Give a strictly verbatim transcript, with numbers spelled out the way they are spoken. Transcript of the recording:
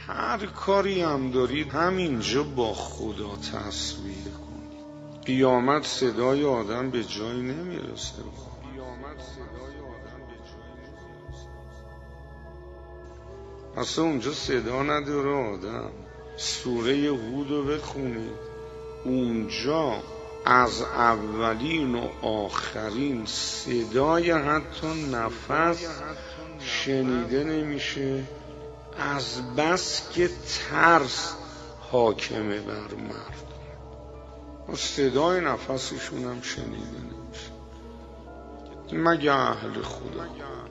هر کاری هم دارید همینجا با خدا تصویر کنید. قیامت صدای آدم به جای نمیرسه. قیامت صدای آدم به جای نمیرسه. اصلا اونجا صدا نداره آدم. سوره هود رو بخونید، اونجا از اولین و آخرین صدای حتی نفس شنیده نمیشه، از بس که ترس حاکمه بر مردم. صدای نفسشون هم شنیده نمیشه مگه اهل خدا.